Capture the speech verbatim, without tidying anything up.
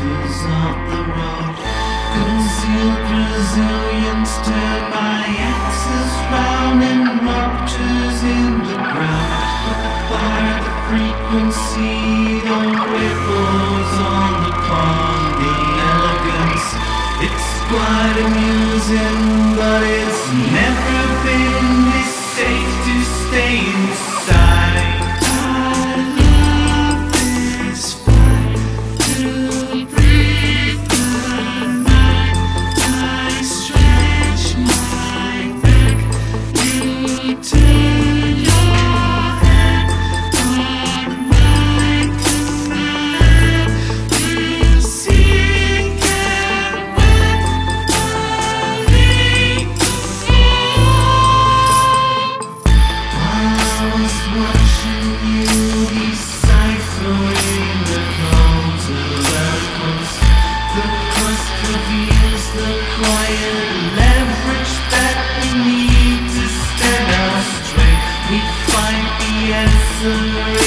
waters of the road. Concealed Brazilians turn my axes round and ruptures in the ground. By the frequency, the ripples on the pond, the elegance. It's quite amusing, but it's never been this safe to stay inside. Leverage that we need to stand out straight. We find the answer